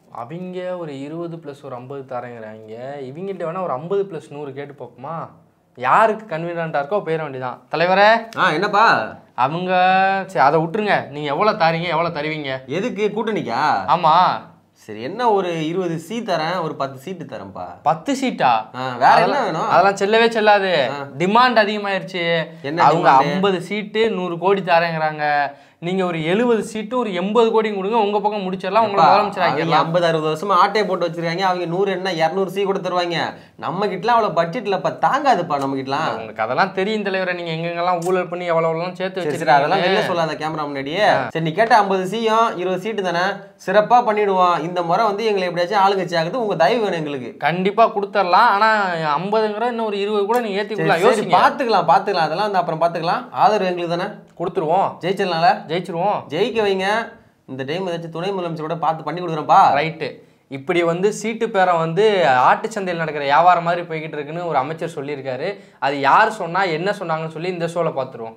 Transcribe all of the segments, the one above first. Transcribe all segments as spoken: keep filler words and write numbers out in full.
அவங்க ஒரு இருபது ப்ளஸ் ஒரு ஐம்பது தரேங்கிறாங்க. இவங்கள்ட்ட வேணால் ஒரு ஐம்பது ப்ளஸ் நூறு கேட்டு பார்ப்போமா? யாருக்கு கன்வீனியண்ட்டாக இருக்கோ போயிட வேண்டியதான். தலைவரே ஆ என்னப்பா அவங்க சரி அதை விட்டுருங்க. நீங்கள் எவ்வளோ தாரீங்க, எவ்வளோ தருவீங்க? எதுக்கு கூட்டணிக்கா? ஆமாம். சரி என்ன ஒரு இருபது சீட் தரேன், ஒரு பத்து சீட்டு தரேன்ப்பா. பத்து சீட்டா? வேற என்ன வேணும்? அதெல்லாம் செல்லவே செல்லாது. டிமாண்ட் அதிகமாயிருச்சு. அவங்க ஐம்பது சீட்டு நூறு கோடி தரேங்கிறாங்க. நீங்க ஒரு எழுபது சீட்டு ஒரு எண்பது கோடி கொடுங்க, உங்க பக்கம் முடிச்சிடலாம். உங்களை முதலமைச்சர் ஐம்பது அறுபது வருஷமா ஆட்டையை போட்டு வச்சிருக்காங்க. அவங்க நூறு என்ன இருநூறு சீ கூட தருவாங்க. நம்ம கிட்டலாம் அவ்வளவு பட்ஜெட் இல்லப்பா, தாங்காதுப்பா நம்ம கிட்டலாம். உங்களுக்கு அதெல்லாம் தெரியும் தலைவரை. நீங்க எங்கெங்கெல்லாம் ஊழல் பண்ணி எவ்வளவு எவ்வளவு சேர்த்து வச்சிருக்கீங்க. அதெல்லாம் வெளில சொல்லாத கேமரா முன்னாடியே. சரி நீ கேட்ட ஐம்பது சீயும் இருபது சீட்டு தானே, சிறப்பா பண்ணிடுவோம். இந்த முறை வந்து எங்களை எப்படியாச்சும் ஆளுங்கட்சி ஆகுது, உங்க தயவு வேணும் எங்களுக்கு. கண்டிப்பா கொடுத்துடலாம். ஆனா ஐம்பதுங்கிற இன்னும் ஒரு இருபது கூட நீங்க ஏத்திக்கலாம். யோசிச்சு பாத்துக்கலாம் பாத்துக்கலாம் அதெல்லாம் வந்து அப்புறம் பாத்துக்கலாம். ஆதரவு எங்களுக்கு தானே, கொடுத்துருவோம். ஜெயிச்சிடலாம்ல? ஜெயிச்சிருவோம். ஜெயிக்க வைங்க. இந்த டைம் ஏதாச்சும் துணை முதலமைச்சரோட பார்த்து பண்ணி கொடுக்குறேன்ப்பா. ரைட்டு. இப்படி வந்து சீட்டு பேரம் வந்து ஆட்டு சந்தையில் நடக்கிற வியாபாரம் மாதிரி போய்கிட்டு இருக்குன்னு ஒரு அமைச்சர் சொல்லியிருக்காரு. அது யார் சொன்னா என்ன சொன்னாங்கன்னு சொல்லி இந்த ஷோல பார்த்துருவோம்.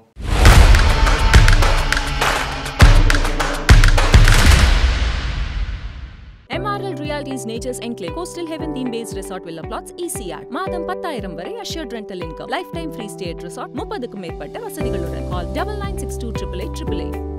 M R L Realty's Nature's Enclave Coastal Heaven theme based resort villa plots E C R மாதம் பத்தாயிரம் வரை assured rental income lifetime free stay at resort முப்பதுக்கும் மேற்பட்ட வசதிகளுடன் call nine nine six two eight eight eight eight eight.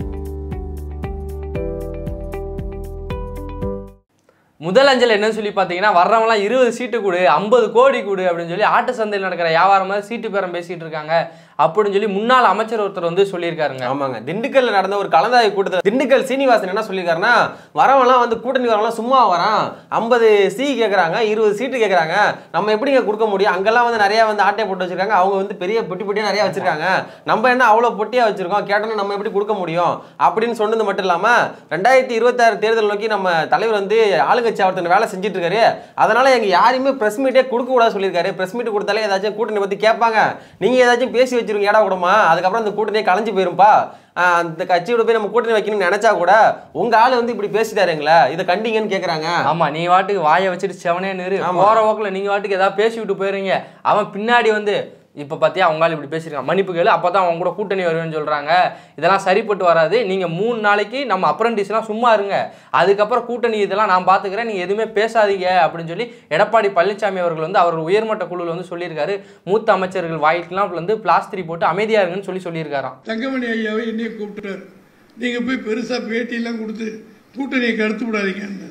முதல் அஞ்சல் என்னன்னு சொல்லி பார்த்தீங்கன்னா, வர்றவங்களாம் இருபது சீட்டு கொடு, ஐம்பது கோடி கொடு அப்படின்னு சொல்லி ஆட்டு சந்தையில் நடக்கிற வியாபாரம் மாதிரி சீட்டு பேரம் பேசிட்டு இருக்காங்க அப்படின்னு சொல்லி முன்னாள் அமைச்சர் ஒருத்தர் வந்து சொல்லியிருக்காருங்க. ஆமாங்க, திண்டுக்கல்ல நடந்த ஒரு கலந்தாய்வு கூட்டத்தில் திண்டுக்கல் சீனிவாசன் என்ன சொல்லியிருக்காருன்னா, வரவங்களாம் வந்து கூட்டணி வரவங்களாம் சும்மா வரான், ஐம்பது சி கேட்குறாங்க, இருபது சீட்டு கேட்குறாங்க, நம்ம எப்படிங்க கொடுக்க முடியும்? அங்கெல்லாம் வந்து நிறைய வந்து ஆட்டையை போட்டு வச்சிருக்காங்க, அவங்க வந்து பெரிய பொட்டி பொட்டியாக நிறைய வச்சிருக்காங்க, நம்ம என்ன அவ்வளோ பொட்டியாக வச்சிருக்கோம், கேட்டோன்னா நம்ம எப்படி கொடுக்க முடியும் அப்படின்னு சொன்னது மட்டும் இல்லாமல், ரெண்டாயிரத்தி இருபத்தாறு தேர்தல் நோக்கி நம்ம தலைவர் வந்து ஆளுங்கட்சி ஒருத்தர் வேலை செஞ்சுட்டு இருக்காரு, அதனால எங்க யாரையுமே பிரஸ் மீட்டே கொடுக்க கூடாது சொல்லியிருக்காரு. பிரஸ் மீட் கொடுத்தாலே ஏதாச்சும் கூட்டணி பத்தி கேட்பாங்க, நீங்க ஏதாச்சும் பேசி வச்சிருக்கீங்க ஏடா கூடமா, அதுக்கப்புறம் அந்த கூட்டணியே கலைஞ்சு போயிருப்பா, அந்த கட்சியோட போய் நம்ம கூட்டணி வைக்கணும்னு நினைச்சா கூட உங்க ஆளு வந்து இப்படி பேசிட்டாருங்களா, இதை கண்டிங்கன்னு கேக்குறாங்க. ஆமா, நீ வாட்டுக்கு வாயை வச்சுட்டு செவனே நிறு, போற வாக்குல நீங்க வாட்டுக்கு ஏதாவது பேசி விட்டு போயிருங்க, அவன் பின்னாடி வந்து இப்போ பார்த்தியா அவங்களால இப்படி பேசியிருக்காங்க, மன்னிப்பு கேளு, அப்போ தான் அவங்க கூட கூட்டணி வருவேன்னு சொல்கிறாங்க, இதெல்லாம் சரிப்பட்டு வராது, நீங்கள் மூணு நாளைக்கு நம்ம அப்ரண்டிஸ்லாம் சும்மா இருங்க, அதுக்கப்புறம் கூட்டணி இதெல்லாம் நான் பார்த்துக்கிறேன், நீங்கள் எதுவுமே பேசாதீங்க அப்படின்னு சொல்லி எடப்பாடி பழனிசாமி அவர்கள் வந்து அவர் உயர்மட்ட குழுவில் வந்து சொல்லியிருக்காரு. மூத்த அமைச்சர்கள் வாய்க்கெல்லாம் வந்து பிளாஸ்திரி போட்டு அமைதியாக இருங்கன்னு சொல்லி சொல்லியிருக்காராம். தங்கமணி ஐயாவை என்னைய கூப்பிட்டுறாரு, நீங்கள் போய் பெருசாக பேட்டியெல்லாம் கொடுத்து கூட்டணியை கடுத்து விடாதீங்கன்னு.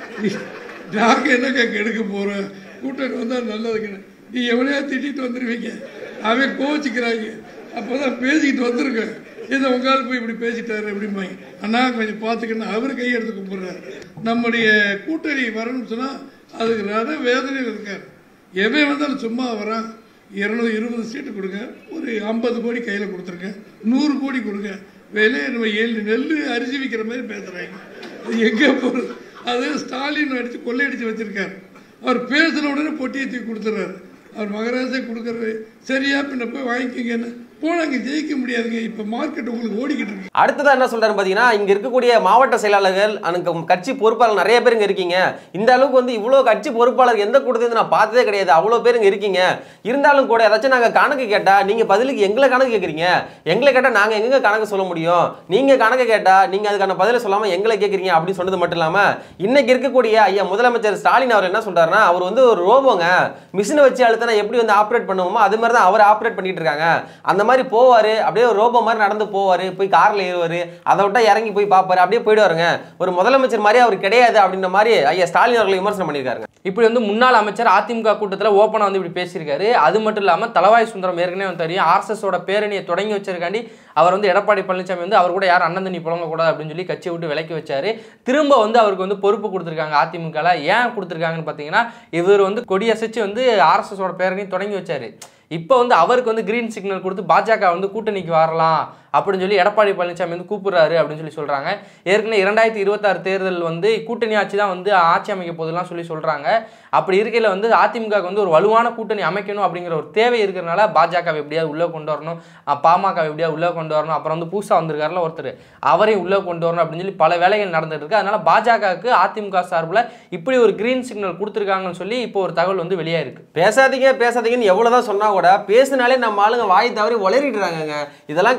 நாங்கள் என்னக்கா கெடுக்க போகிறோம், கூட்டணி வந்தால் நல்லதுக்கு நீ எவனையா திட்டிட்டு வந்துடுவீங்க, அவன் கோச்சிக்கிறாங்க, அப்போ தான் பேசிக்கிட்டு வந்துருக்கேன், இதை உங்களால் போய் இப்படி பேசிட்டாரு அப்படிம்பாங்க. அண்ணா கொஞ்சம் பார்த்துக்கணும், அவர் கையெடுத்து கும்பிட்றாரு. நம்முடைய கூட்டணி வரணும்னு சொன்னால் அதுக்கு நிறைய வேதனையில் இருக்கார். எவன் வந்தாலும் சும்மா வரான், இருநூறு இருபது சீட்டு கொடுங்க, ஒரு ஐம்பது கோடி கையில் கொடுத்துருங்க, நூறு கோடி கொடுங்க, விலையை நம்ம ஏழு நெல் அரிசி விற்கிற மாதிரி பேசுகிறாங்க. அது எங்கே போகிறது? அது ஸ்டாலின் அடித்து கொள்ளையடித்து வச்சிருக்காரு. அவர் பேசின உடனே பொட்டியை தூக்கி கொடுத்துட்றாரு. அவர் மகராஜை கொடுக்கறது சரியா, பின்ன போய் வாங்கிக்கங்கன்னு போனாங்க, ஜெயிக்க முடியாதுங்க. இப்போ மார்க்கெட் உங்களுக்கு ஓடிக்கிட்டு இருக்கு. அடுத்ததான் என்ன சொல்றாரு பார்த்தீங்கன்னா, இங்க இருக்கக்கூடிய மாவட்ட செயலாளர்கள் அங்க கட்சி பொறுப்பாளர் நிறைய பேர் இங்க இருக்கீங்க, இந்த அளவுக்கு வந்து இவ்வளோ கட்சி பொறுப்பாளர் எந்த கூட்டத்தில் நான் பார்த்ததே கிடையாது, அவ்வளோ பேர் இங்க இருக்கீங்க, இருந்தாலும் கூட ஏதாச்சும் நாங்கள் கணக்கு கேட்டா நீங்க பதிலுக்கு எங்களை கணக்கு கேட்குறீங்க, எங்களை கேட்டால் நாங்கள் எங்க கணக்கு சொல்ல முடியும், நீங்க கணக்கு கேட்டா நீங்க அதுக்கான பதிலை சொல்லாம எங்களை கேட்குறீங்க அப்படின்னு சொன்னது மட்டும் இல்லாம, இன்னைக்கு இருக்கக்கூடிய ஐயா முதலமைச்சர் ஸ்டாலின் அவர் என்ன சொல்றாருன்னா, அவர் வந்து ஒரு ரோபோங்க, மிஷினை வச்சு அழுத்தினா எப்படி வந்து ஆப்ரேட் பண்ணுவோமோ அது மாதிரி தான் அவர் ஆப்ரேட் பண்ணிட்டு இருக்காங்க, அந்த மாதிரி போவாரு, அப்படியே ஒரு ரோபோ மாதிரி நடந்து போவாரு, போய் கார்ல ஏறுவாரு, அதை விட்டா இறங்கி போய் பார்ப்பாரு, அப்படியே போயிடுவாருங்க, ஒரு முதலமைச்சர் மாதிரி அவர் கிடையாது அப்படின்ற மாதிரி ஐயா ஸ்டாலின் அவர்கள் விமர்சனம் பண்ணியிருக்காங்க. இப்படி வந்து முன்னாள் அமைச்சர் அதிமுக கூட்டத்தில் ஓப்பனாக வந்து இப்படி பேசியிருக்காரு. அது மட்டும் இல்லாமல் தலவாய் சுந்தரம் ஏற்கனவே தெரியும், ஆர்எஸ்எஸோட பேரணியை தொடங்கி வச்சிருக்காண்டி அவர் வந்து எடப்பாடி பழனிசாமி வந்து அவர் கூட யாரும் அண்ணன் தண்ணி புழங்கக்கூடாது அப்படின்னு சொல்லி கட்சியை விட்டு விலக்கி வச்சாரு. திரும்ப வந்து அவருக்கு வந்து பொறுப்பு கொடுத்துருக்காங்க அதிமுகவில். ஏன் கொடுத்துருக்காங்கன்னு பார்த்தீங்கன்னா, இவர் வந்து கொடியசைச்சு வந்து ஆர்எஸ்எஸோட பேரணி தொடங்கி வச்சாரு. இப்போ வந்து அவருக்கு வந்து கிரீன் சிக்னல் கொடுத்து பாஜக வந்து கூட்டணிக்கு வரலாம் அப்படின்னு சொல்லி எடப்பாடி பழனிசாமி வந்து கூப்பிடுறாரு அப்படின்னு சொல்லி சொல்றாங்க. ஏற்கனவே இரண்டாயிரத்தி இருபத்தாறு தேர்தல் வந்து கூட்டணி ஆட்சி தான் வந்து ஆட்சி அமைக்க போதெல்லாம் சொல்லி சொல்றாங்க. அப்படி இருக்கையில் வந்து அதிமுக வந்து ஒரு வலுவான கூட்டணி அமைக்கணும் அப்படிங்கிற ஒரு தேவை இருக்கிறனால பாஜக எப்படியாவது உள்ளே கொண்டு வரணும், பாமக எப்படியாவது உள்ளே கொண்டு வரணும், அப்புறம் வந்து புதுசாக வந்திருக்காருல ஒருத்தர், அவரையும் உள்ளே கொண்டு வரணும் அப்படின்னு சொல்லி பல வேலைகள் நடந்துட்டு இருக்கு. அதனால பாஜகவுக்கு அதிமுக சார்பில் இப்படி ஒரு கிரீன் சிக்னல் கொடுத்துருக்காங்கன்னு சொல்லி இப்போ ஒரு தகவல் வந்து வெளியாக இருக்கு. பேசாதீங்க பேசாதீங்கன்னு எவ்வளோதான் சொன்னா கூட பேசினாலே நம்ம ஆளுங்க வாய் தவறி உளறிடுறாங்க. இதெல்லாம் கட்சியில்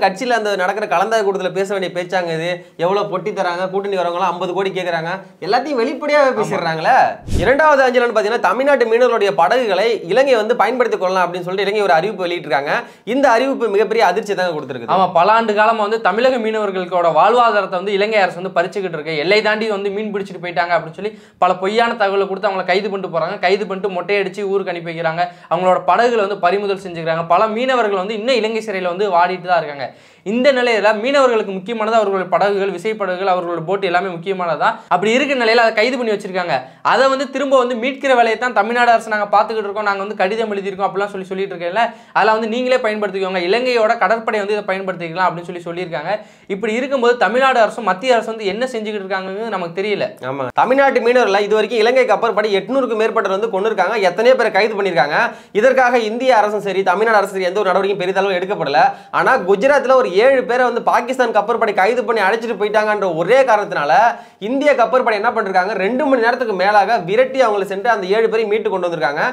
அந்த நடக்கிற கலந்தாய் கூட்டத்தில் பேச வேண்டிய பேச்சாங்க இது. எவ்வளவு பொட்டி தராங்க, கூட்டணி வரவங்களாம் ஐம்பது கோடி கேட்கறாங்க, எல்லாத்தையும் வெளிப்படையாக பேசிடுறாங்களே. இரண்டாவது அஞ்சலன்னு பார்த்தீங்கன்னா தமிழ்நாட்டு மீனவர்களுடைய படகுகளை இலங்கை வந்து பயன்படுத்திக் கொள்ளலாம் அப்படின்னு சொல்லிட்டு இலங்கை ஒரு அறிவிப்பு வெளியிட்டிருக்காங்க. இந்த அறிவிப்பு மிகப்பெரிய அதிர்ச்சி தாங்க கொடுத்துருக்கு. ஆமா, பல ஆண்டு காலமா வந்து தமிழக மீனவர்களோட வாழ்வாதாரத்தை வந்து இலங்கை அரசு வந்து பறிச்சுக்கிட்டு இருக்கு. எல்லை தாண்டி வந்து மீன் பிடிச்சிட்டு போயிட்டாங்க அப்படின்னு சொல்லி பல பொய்யான தகவலை கொடுத்து அவங்களை கைது பண்ணிட்டு போறாங்க. கைது பண்ணிட்டு மொட்டையடிச்சு ஊருக்கு அனுப்பி வைக்கிறாங்க. அவங்களோட படகுகளை வந்து பறிமுதல் செஞ்சுக்கிறாங்க. பல மீனவர்கள் வந்து இன்னும் இலங்கை சிறையில் வந்து வாடிட்டு தான் இருக்காங்க. இந்த நிலையில மீனவர்களுக்கு முக்கியமானது அவர்களுடைய படகுகள், விசைப்படகுகள், அவர்களோட போட்டு எல்லாமே முக்கியமானதா. அப்படி இருக்க நிலையில அதை கைது பண்ணி வச்சிருக்காங்க. அதை வந்து திரும்ப வந்து மீட்கிற வேலையை தான் தமிழ்நாடு அரசு நாங்கள் பார்த்துக்கிட்டு இருக்கோம், நாங்கள் வந்து கடிதம் எழுதியிருக்கோம் அப்படிலாம் சொல்லி சொல்லிட்டு இருக்கேன்ல, அதில் வந்து நீங்களே பயன்படுத்திக்கோங்க, இலங்கையோட கடற்படை வந்து இதை பயன்படுத்திக்கலாம் அப்படின்னு சொல்லி சொல்லியிருக்காங்க. இப்படி இருக்கும்போது தமிழ்நாடு அரசும் மத்திய அரசு வந்து என்ன செஞ்சுக்கிட்டு இருக்காங்கன்னு நமக்கு தெரியல. ஆமா, தமிழ்நாட்டு மீனவர்கள் இது வரைக்கும் இலங்கை கப்பற்படை எட்நூறுக்கும் மேற்பட்டவர் வந்து கொண்டு இருக்காங்க. எத்தனையோ பேரை கைது பண்ணியிருக்காங்க. இதற்காக இந்திய அரசும் சரி தமிழ்நாடு அரசு சரி எந்த ஒரு நடவடிக்கையும் பெரிதளவு எடுக்கப்படல. ஆனா குஜராத்தில் ஒரு ஏழு பேரை வந்து பாகிஸ்தான் கப்பற்படை கைது பண்ணி அழைச்சிட்டு போயிட்டாங்கன்ற ஒரே காரணத்தினால இந்திய கப்பற்படை என்ன பண்ணிருக்காங்க, ரெண்டு மணி நேரத்துக்கு மேலாக விரட்டி அவங்களை சென்று அந்த ஏழு பேரை மீட்டு கொண்டு வந்திருக்காங்க.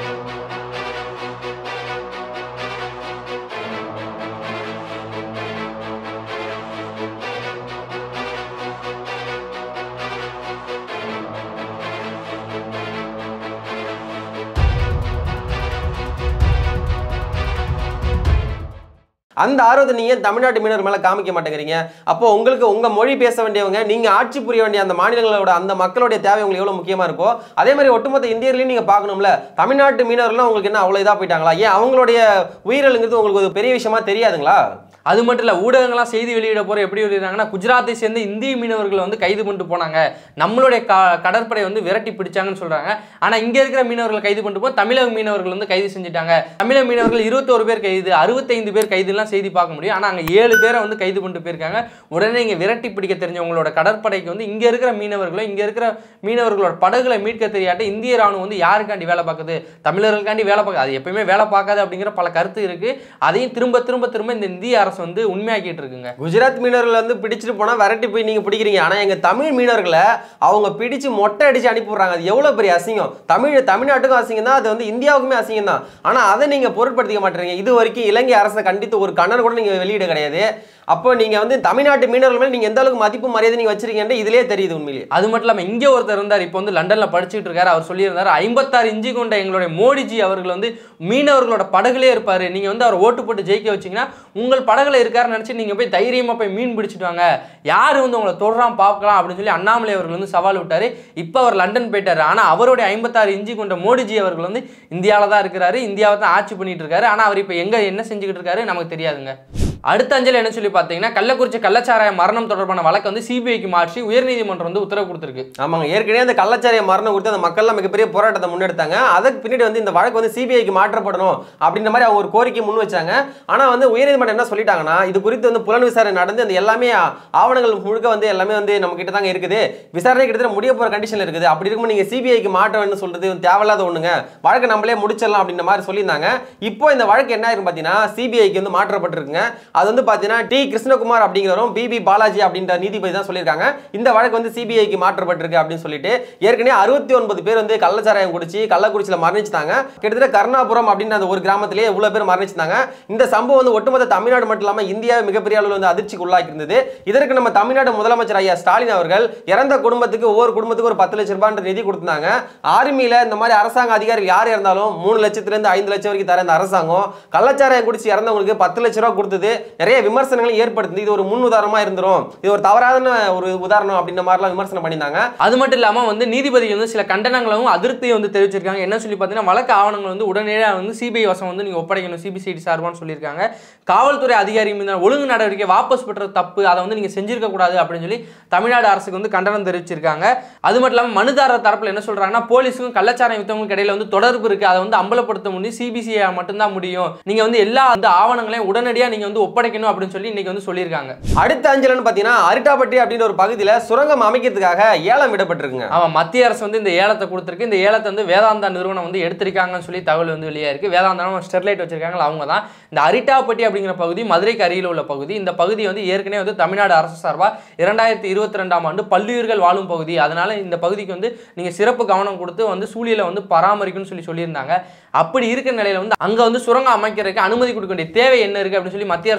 அந்த ஆர்வத்தை நீங்க தமிழ்நாட்டு மீனவர் மேல காமிக்க மாட்டேங்கிறீங்க. அப்போ உங்களுக்கு உங்க மொழி பேச வேண்டியவங்க, நீங்க ஆட்சி புரிய வேண்டிய அந்த மாநிலங்களோட அந்த மக்களுடைய தேவை உங்களுக்கு எவ்வளவு முக்கியமா இருக்கோ அதே மாதிரி ஒட்டுமொத்த இந்தியர்களையும் நீங்க பார்க்கணும்ல. தமிழ்நாட்டு மீனவர்கள்லாம் உங்களுக்கு என்ன அவ்வளவு இதா போயிட்டாங்களா? ஏன் அவங்களுடைய உயிரிழங்கிறது உங்களுக்கு ஒரு பெரிய விஷயமா தெரியாதுங்களா? அது மட்டும் இல்லை, ஊடகங்கள்லாம் செய்தி வெளியிட போகிற எப்படி வெளியிடுறாங்கன்னா, குஜராத்தை சேர்ந்த இந்திய மீனவர்களை வந்து கைது பண்ணிட்டு போனாங்க, நம்மளுடைய க கடற்படை வந்து விரட்டி பிடிச்சாங்கன்னு சொல்கிறாங்க. ஆனால் இங்கே இருக்கிற மீனவர்களை கைது பண்ணிட்டு போய் தமிழக மீனவர்கள் வந்து கைது செஞ்சுட்டாங்க. தமிழக மீனவர்கள் இருபத்தோரு பேர் கைது, அறுபத்தைந்து பேர் கைதுலாம் செய்தி பார்க்க முடியும். ஆனால் அங்கே ஏழு பேரை வந்து கைது பண்ணிட்டு போயிருக்காங்க. உடனே இங்கே விரட்டி பிடிக்க தெரிஞ்சவங்களோட கடற்படைக்கு வந்து இங்கே இருக்கிற மீனவர்களும் இங்கே இருக்கிற மீனவர்களோட படகுகளை மீட்க தெரியாட்ட இந்திய ராணுவம் வந்து யாருக்காண்டி வேலை பார்க்குது? தமிழர்களுக்காண்டி வேலை பார்க்குது. அது எப்பயுமே வேலை பார்க்காது அப்படிங்கிற பல கருத்து இருக்குது. அதையும் திரும்ப திரும்ப திரும்ப இந்த இந்திய அரசு வந்து உண்மையாக்கிட்டு இருக்குங்க. குஜராத் மீனவர்கள் வந்து பிடிச்சிட்டு போனா விரட்டி போய் நீங்க பிடிக்கிறீங்க. ஆனா எங்க தமிழ் மீனவர்களை அவங்க பிடிச்சு மொட்டை அடிச்சு அனுப்பிடுறாங்க. அது எவ்வளவு பெரிய அசிங்கம். தமிழ் தமிழ்நாட்டுக்கும் அசிங்கம் தான், அது வந்து இந்தியாவுக்குமே அசிங்கம் தான். ஆனா அதை நீங்க பொருட்படுத்திக்க மாட்டீங்க. இது வரைக்கும் இலங்கை அரசை கண்டித்து ஒரு கண்ணன் கூட நீங்க வெளியிட கிடையாது. அப்போ நீங்க வந்து தமிழ்நாட்டு மீனவர்கள் மேல நீங்க எந்த அளவுக்கு மதிப்பு மரியாதை நீங்க வச்சிருக்கீங்கன்னு இதுலயே தெரியுது உண்மையிலேயே. அது மட்டும் இல்லாம இங்கே ஒருத்தர் இருந்தார், இப்போ வந்து லண்டன்ல படிச்சுட்டு இருக்காரு. அவர் சொல்லியிருந்தார், ஐம்பத்தாறு இஞ்சி கொண்ட எங்களுடைய மோடிஜி அவர்கள் வந்து மீனவர்களோட படகுலே இருப்பாரு. நீங்க வந்து அவர் ஓட்டு போட்டு ஜெயிக்க வச்சீங்கன்னா உங்கள் படகுல இருக்காருன்னு நினைச்சு நீங்க போய் தைரியமா போய் மீன் பிடிச்சிட்டு வாங்க, யாரு வந்து உங்களை தொடராம பார்க்கலாம் அப்படின்னு சொல்லி அண்ணாமலை அவர்கள் வந்து சவால் விட்டாரு. இப்போ அவர் லண்டன் போயிட்டாரு. ஆனா அவருடைய ஐம்பத்தாறு இஞ்சி கொண்ட மோடிஜி அவர்கள் வந்து இந்தியாவில தான் இருக்கிறாரு, இந்தியாவை தான் ஆட்சி பண்ணிட்டு இருக்காரு. ஆனா அவர் இப்போ எங்க என்ன செஞ்சுக்கிட்டு இருக்காரு நமக்கு தெரியாதுங்க. அடுத்த அஞ்சல் என்ன சொல்லி பார்த்தீங்கன்னா, கள்ளக்குறிச்சி கள்ளச்சாராய மரணம் தொடர்பான வழக்கு வந்து சிபிஐக்கு மாற்றி உயர்நீதிமன்றம் வந்து உத்தரவு கொடுத்துருக்கு. ஆமாங்க, ஏற்கனவே அந்த கள்ளச்சாராய மரணம் கொடுத்து அந்த மக்கள்லாம் மிகப்பெரிய போராட்டத்தை முன்னெடுத்தாங்க. அதுக்கு பின்னாடி வந்து இந்த வழக்கு வந்து சிபிஐக்கு மாற்றப்படணும் அப்படின்ற மாதிரி அவங்க ஒரு கோரிக்கை முன் வச்சாங்க. ஆனால் வந்து உயர்நீதிமன்றம் என்ன சொல்லிட்டாங்கன்னா, இது குறித்து வந்து புலன் விசாரணை நடந்து அந்த எல்லாமே ஆவணங்கள் முழுக்க வந்து எல்லாமே வந்து நம்ம கிட்ட தாங்க இருக்குது, விசாரணை கிட்டத்தட்ட முடிய போகிற கண்டிஷனில் இருக்குது. அப்படி இருக்கும்போது நீங்கள் சிபிஐக்கு மாற்ற வேணும்னு சொல்றது தேவையில்லாத ஒண்ணுங்க, வழக்கு நம்மளே முடிச்சிடலாம் அப்படின்ற மாதிரி சொல்லியிருந்தாங்க. இப்போ இந்த வழக்கு என்ன ஆயிரும் பார்த்தீங்கன்னா, சிபிஐக்கு வந்து மாற்றப்பட்டிருக்குங்க. அது வந்து பார்த்தீங்கன்னா டி கிருஷ்ணகுமார் அப்படிங்கிறவரும் பிபி பாலாஜி அப்படின்ற நீதிபதி தான் சொல்லியிருக்காங்க. இந்த வழக்கு வந்து சிபிஐக்கு மாற்றப்பட்டிருக்கு அப்படின்னு சொல்லிட்டு ஏற்கனவே அறுபத்தி ஒன்பது பேர் வந்து கள்ளச்சாராயம் குடிச்சு கள்ளக்குறிச்சியில் மரணிச்சிட்டாங்க. கிட்டத்தட்ட கருணாபுரம் அப்படின்ற அந்த ஒரு கிராமத்திலேயே இவ்வளவு பேர் மரணிச்சிட்டாங்க. இந்த சம்பவம் வந்து ஒட்டுமொத்த தமிழ்நாடு மட்டும் இல்லாமல் இந்தியாவை மிகப்பெரிய அளவில் வந்து அதிர்ச்சிக்கு உள்ளாக்கி இருந்தது. இதற்கு நம்ம தமிழ்நாடு முதலமைச்சர் ஐயா ஸ்டாலின் அவர்கள் இறந்த குடும்பத்துக்கு ஒவ்வொரு குடும்பத்துக்கு ஒரு பத்து லட்சம் ரூபாய் நிதி கொடுத்தாங்க. ஆர்மியில இந்த மாதிரி அரசாங்க அதிகாரிகள் யார் இருந்தாலும் மூணு லட்சத்துல இருந்து ஐந்து லட்சம் வரைக்கும் தர இந்த அரசாங்கம் கள்ளச்சாராயம் குடிச்சு இறந்தவங்களுக்கு பத்து லட்சம் ரூபாய் கொடுத்தது நிறைய விமர்சனங்களை ஏற்படுத்தி இது ஒரு முன் உதாரணமா இருந்துரும், இது ஒரு தவறான ஒரு உதாரணம் அப்படின்ற மாதிரிலாம் விமர்சனம் பண்ணியிருந்தாங்க. அது மட்டும் இல்லாம வந்து நீதிபதி வந்து சில கண்டனங்களும் அதிருப்தியும் வந்து தெரிவிச்சிருக்காங்க. என்ன சொல்லி பார்த்தீங்கன்னா, வழக்கு ஆவணங்கள் வந்து உடனடியாக வந்து சிபிஐ வசம் வந்து நீங்க ஒப்படைக்கணும், சிபிசிஐடி சார்பான்னு சொல்லியிருக்காங்க. காவல்துறை அதிகாரி மீதான ஒழுங்கு நடவடிக்கை வாபஸ் பெற்ற தப்பு, அதை வந்து நீங்க செஞ்சிருக்க கூடாது அப்படின்னு சொல்லி தமிழ்நாடு அரசுக்கு வந்து கண்டனம் தெரிவிச்சிருக்காங்க. அது மட்டும் இல்லாமல் மனுதாரர் தரப்புல என்ன சொல்றாங்கன்னா, போலீஸுக்கும் கள்ளச்சாராயம் வித்தவங்களுக்கு இடையில வந்து தொடர்பு இருக்கு, அதை வந்து அம்பலப்படுத்த முடியும் சிபிசிஐ மட்டும்தான் முடியும், நீங்க வந்து எல்லா அந்த ஆவணங்களையும் உடனடியாக நீங்க வந்து ஒப்படைக்கணும் அப்படின்னு சொல்லி இன்னைக்கு வந்து சொல்லியிருக்காங்க. அடுத்த அஞ்சலன்னு பாத்தீங்கன்னா, அரிட்டாப்பட்டி அப்படின்ற ஒரு பகுதியில சுரங்கம் அமைக்கிறதுக்காக ஏலம் விடப்பட்டிருக்குங்க. ஆமா, மத்திய அரசு வந்து இந்த ஏலத்தை கொடுத்திருக்கு. இந்த ஏலத்தை வந்து வேதாந்தா நிறுவனம் வந்து எடுத்திருக்காங்கன்னு சொல்லி தகவல் வந்து வெளியா இருக்கு. வேதாந்தா ஸ்டெர்லைட் வச்சிருக்காங்க, அவங்க தான். இந்த அரிட்டாப்பட்டி அப்படிங்கிற பகுதி மதுரைக்கு அருகில் உள்ள பகுதி. இந்த பகுதி வந்து ஏற்கனவே வந்து தமிழ்நாடு அரசு சார்பா இரண்டாயிரத்தி இருபத்தி ரெண்டாம் ஆண்டு பல்லுயிர்கள் வாழும் பகுதி, அதனால இந்த பகுதிக்கு வந்து நீங்க சிறப்பு கவனம் கொடுத்து வந்து சூழலை வந்து பராமரிக்கணும்னு சொல்லி சொல்லியிருந்தாங்க. அப்படி இருக்கிற நிலையில வந்து அங்க வந்து சுரங்கம் அமைக்கிறதுக்கு அனுமதி கொடுக்க வேண்டிய தேவை என்ன இருக்கு அப்படின்னு சொல்லி மத்திய அரசு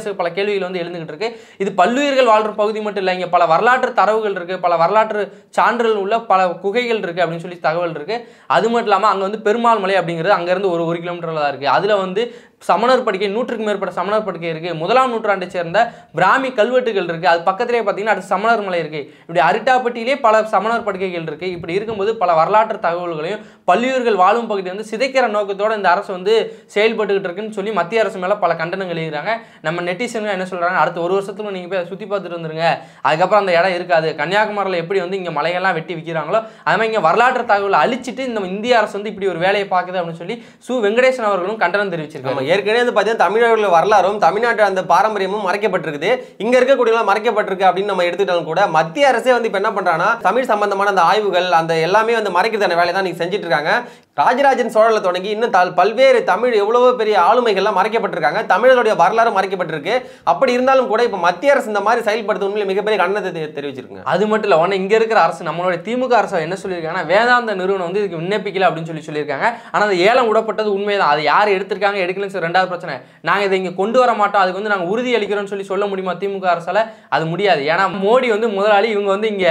அரசுக்கு பல கேள்விகள் வந்து எழுந்துகிட்டு இருக்கு. இது பல்லுயிர்கள் வாழ்ற பகுதி மட்டும் இல்லை, இங்கே பல வரலாற்று தரவுகள் இருக்கு, பல வரலாற்று சான்றுகள் உள்ள பல குகைகள் இருக்கு அப்படின்னு சொல்லி தகவல் இருக்கு. அது மட்டும் இல்லாமல் அங்கே வந்து பெருமாள் மலை அப்படிங்கிறது அங்கேருந்து ஒரு ஒரு கிலோமீட்டரில் தான் இருக்குது. அதில் வந்து சமணர் படுக்கை நூற்றுக்கும் மேற்பட்ட சமணர் படுக்கை இருக்குது. முதலாம் நூற்றாண்டை சேர்ந்த பிராமி கல்வெட்டுகள் இருக்குது. அது பக்கத்திலே பார்த்தீங்கன்னா அடுத்து சமணர் மலை இருக்குது. இப்படி அரிட்டாப்பட்டியிலே பல சமணர் படுக்கைகள் இருக்குது. இப்படி இருக்கும்போது பல வரலாற்று தகவல்களையும் பள்ளியூர்கள் வாழும் பகுதி வந்து சிதைக்கிற நோக்கத்தோடு இந்த அரசு வந்து செயல்பட்டுக்கிட்டு இருக்குன்னு சொல்லி மத்திய அரசு மேலே பல கண்டனங்கள் எழுதுறாங்க. நம்ம நெட்டிசன்கள் என்ன சொல்கிறாங்க, அடுத்த ஒரு வருஷத்துல நீங்கள் போய் சுற்றி பார்த்துட்டு வந்துருங்க, அதுக்கப்புறம் அந்த இடம் இருக்காது. கன்னியாகுமரியில் எப்படி வந்து இங்கே மலையெல்லாம் வெட்டி விற்கிறாங்களோ அது மாதிரி இங்கே வரலாற்று தகவலை அழிச்சிட்டு இந்த இந்திய அரசு வந்து இப்படி ஒரு வேலையை பார்க்குது அப்படின்னு சொல்லி சு வெங்கடேசன் அவர்களும் கண்டனம் தெரிவிச்சிருக்காங்க. ஏற்கனவே வந்து பார்த்தீங்கன்னா தமிழர்கள் வரலாறும் தமிழ்நாட்டு அந்த பாரம்பரியமும் மறைக்கப்பட்டிருக்குது, இங்க இருக்கக்கூடிய மறைக்கப்பட்டிருக்கு அப்படின்னு நம்ம எடுத்துட்டாலும் கூட மத்திய அரசே வந்து இப்போ என்ன பண்றாங்கன்னா தமிழ் சம்பந்தமான அந்த ஆய்வுகள் அந்த எல்லாமே வந்து மறைக்கிறதான வேலையை தான் நீங்க செஞ்சுட்டு இருக்காங்க. ராஜராஜன் சோழல தொடங்கி இன்னும் பல்வேறு தமிழ் எவ்வளவோ பெரிய ஆளுமைகள்லாம் மறைக்கப்பட்டிருக்காங்க, தமிழர்களுடைய வரலாறு மறைக்கப்பட்டிருக்கு. அப்படி இருந்தாலும் கூட இப்போ மத்திய அரசு இந்த மாதிரி செயல்படுத்த உண்மையிலே மிகப்பெரிய கண்டனத்தை தெரிவிச்சிருக்காங்க. அது மட்டும் இல்லை, உடனே இங்க இருக்கிற அரசு நம்மளுடைய திமுக அரசு என்ன சொல்லியிருக்காங்கன்னா வேதாந்த நிறுவனம் வந்து இதுக்கு விண்ணப்பிக்கல அப்படின்னு சொல்லி சொல்லியிருக்காங்க. ஆனால் அது ஏலம் விடப்பட்டது உண்மைதான். அது யார் எடுத்திருக்காங்க எடுக்கலன்னு சொல்லி ரெண்டாவது பிரச்சனை. நாங்கள் இதை இங்கே கொண்டு வர மாட்டோம், அதுக்கு வந்து நாங்கள் உறுதி அளிக்கிறோம்னு சொல்லி சொல்ல முடியுமா திமுக அரசால? அது முடியாது. ஏன்னா மோடி வந்து முதலாளி, இவங்க வந்து இங்க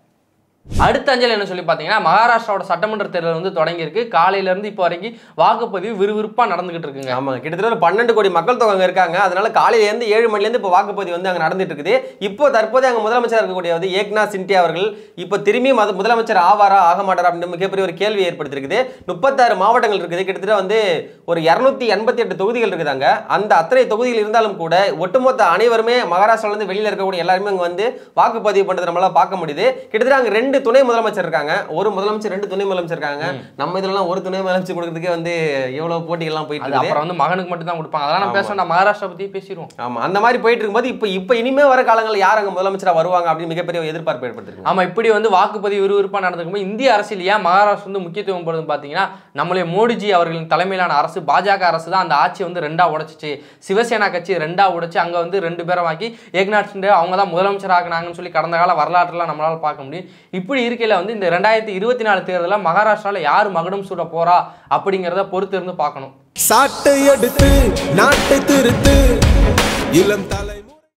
அடுத்த அஞ்சல் என்ன சொல்லி பார்த்தீங்கன்னா மகாராஷ்டிராவோட சட்டமன்ற தேர்தல் வந்து தொடங்கியிருக்கு. காலையிலேருந்து இப்போ வரைக்கும் வாக்குப்பதிவு விறுவிறுப்பாக நடந்துகிட்டு இருக்குங்க. ஆமாம், கிட்டத்தட்ட ஒரு பன்னெண்டு கோடி மக்கள் தொகை இருக்காங்க. அதனால காலையிலேருந்து ஏழு மணிலேருந்து இப்போ வாக்குப்பதிவு வந்து அங்கே நடந்துட்டு இருக்குது. இப்போ தற்போது அங்கே முதலமைச்சர் இருக்கக்கூடிய வந்து ஏக்நாத் சிண்டே அவர்கள் இப்போ திரும்பி மத முதலமைச்சர் ஆவாரா ஆக மாட்டாரா அப்படின்னு மிகப்பெரிய ஒரு கேள்வி ஏற்படுத்திருக்குது. முப்பத்தாறு மாவட்டங்கள் இருக்குது, கிட்டத்தட்ட வந்து ஒரு இரநூத்தி எண்பத்தி எட்டு தொகுதிகள் இருக்குதாங்க. அந்த அத்தனை தொகுதிகள் இருந்தாலும் கூட ஒட்டுமொத்த அனைவருமே மகாராஷ்டிராவிலேருந்து வெளியில் இருக்கக்கூடிய எல்லாருமே அங்கே வந்து வாக்குப்பதிவு பண்ணுறது நம்மளால பார்க்க முடியுது. கிட்டத்தட்ட அங்கே ரெண்டு துணை முதலமைச்சர் இருக்காங்க, ஒரு முதலமைச்சர் ரெண்டு துணை முதலமைச்சர் இருக்காங்க. நம்ம இதெல்லாம் ஒரு துணை முதலமைச்சர் கொடுக்கிறதுக்கே வந்து எவ்வளவு போட்டிகள்லாம் போயிட்டு இருக்கு. அப்புறம் வந்து மகனுக்கு மட்டும் தான் கொடுப்பாங்க. அதெல்லாம் நம்ம பேசணும், மகாராஷ்டிரா பத்தி பேசிடுவோம். ஆமா, அந்த மாதிரி போயிட்டு இருக்கும்போது இப்போ இப்போ இனிமே வர காலங்களில் யார் அங்கே முதலமைச்சரா வருவாங்க அப்படின்னு மிகப்பெரிய எதிர்பார்ப்பு ஏற்படுத்திருக்கு. ஆமா, இப்படி வந்து வாக்குப்பதிவு விறுவிறுப்பாக நடந்துக்கும்போது இந்திய அரசியல் ஏன் மகாராஷ்டிரா வந்து முக்கியத்துவம் போடுறது பார்த்தீங்கன்னா நம்மளுடைய மோடிஜி அவர்களின் தலைமையிலான அரசு பாஜக அரசு தான் அந்த ஆட்சியை வந்து ரெண்டா உடைச்சிச்சு. சிவசேனா கட்சி ரெண்டா உடைச்சு அங்கே வந்து ரெண்டு பேரும் ஆக்கி ஏக்நாத் சிண்டே அவங்க தான் முதலமைச்சர் ஆகினாங்கன்னு சொல்லி கடந்த கால வரலாற்றுலாம் நம்மளால பார்க்க முடியும். இப்படி இருக்கையில் வந்து இந்த ரெண்டாயிரத்தி இருபத்தி நாலு தேர்தலில் மகாராஷ்டிராவில் யார் மகுடம் சூட போறா அப்படிங்கிறத பொறுத்து இருந்து பார்க்கணும். சாட்டை எடுத்து நாட்டை திருத்து இளம்